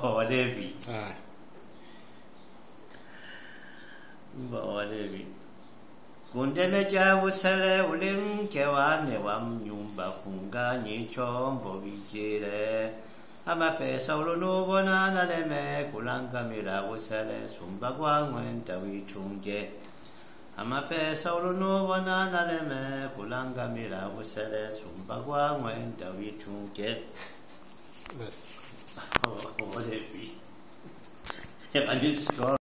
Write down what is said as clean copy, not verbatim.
Levi. Levi. Kundene jawu sele ulim kewane wam nyumba funga ni chombo vijire. Ama pesa uluno bona naleme kulanga mira usele sumba kwangwen tawi chunge. Ama pesa uluno bona naleme kulanga mira usele sumba kwangwen tawi chunge. Levi.